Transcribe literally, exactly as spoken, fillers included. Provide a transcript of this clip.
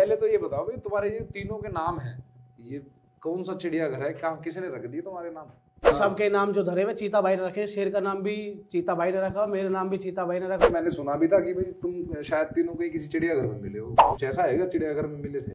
पहले तो ये बताओ भाई, तुम्हारे ये तीनों के नाम हैं, ये कौन सा चिड़ियाघर है, कहाँ किसने रख दिए तुम्हारे नाम? सबके नाम जो धरे हुए चीता भाई ने रखे, शेर का नाम भी चीता भाई ने रखा, मेरा नाम भी चीता भाई ने रखा। मैंने सुना भी था कि भाई तुम शायद तीनों कहीं किसी चिड़ियाघर में मिले हो, कुछ ऐसा है क्या, चिड़ियाघर में मिले थे?